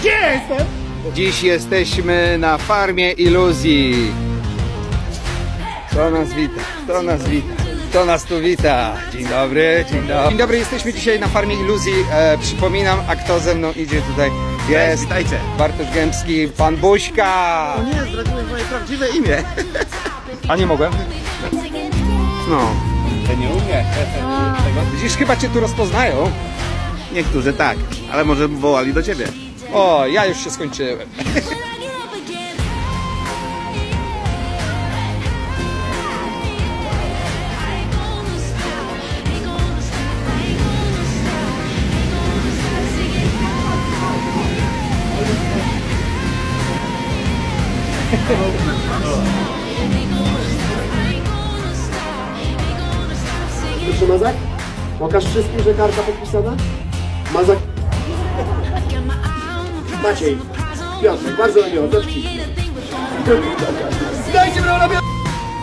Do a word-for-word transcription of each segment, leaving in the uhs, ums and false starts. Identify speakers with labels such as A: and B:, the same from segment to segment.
A: Gdzie jestem?
B: Dziś jesteśmy na farmie iluzji. Kto nas wita? Kto nas wita? Kto nas tu wita? Dzień dobry, dzień dobry. Dzień dobry, jesteśmy dzisiaj na farmie iluzji. E, przypominam, a kto ze mną idzie tutaj? Jest.
A: Witajcie.
B: Bartosz Gębski, pan Buźka.
A: O nie, zdradziłeś moje prawdziwe imię.
B: A nie mogłem? No.
A: To nie umie.
B: Widzisz, chyba cię tu rozpoznają.
A: Niektórzy tak, ale może wołali do ciebie.
B: O, ja już się skończyłem.
C: Proszę Mazak, pokaż wszystkim, że karta podpisana. Mazak. Maciej, Piotrek, bardzo miło, to ci. Dajcie mnie na biurę!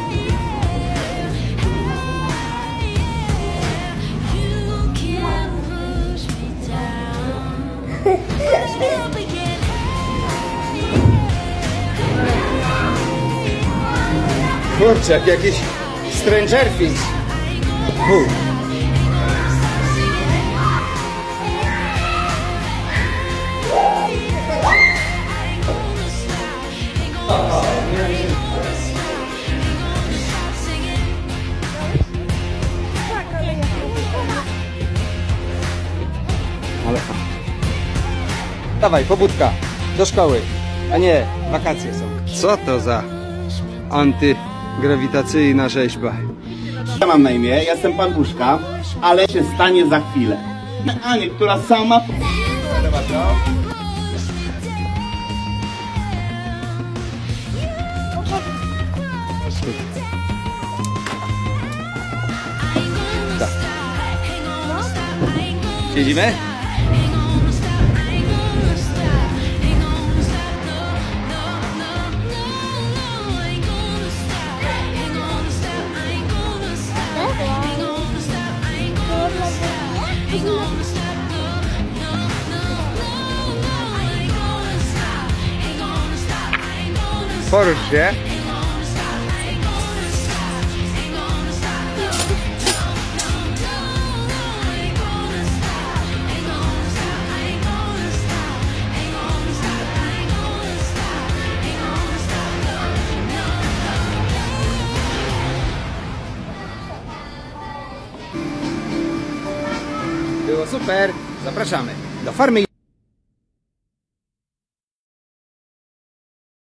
B: Kurczę, jak jakiś Stranger Things. Uf. Ale... Dawaj, pobudka, do szkoły. A nie, wakacje są. Co to za antygrawitacyjna rzeźba?
A: Ja mam na imię, ja jestem pan Buźka, ale się stanie za chwilę. Anię, która sama...
B: Tak. Siedzimy? Porusz się. Było super. Zapraszamy do farmy.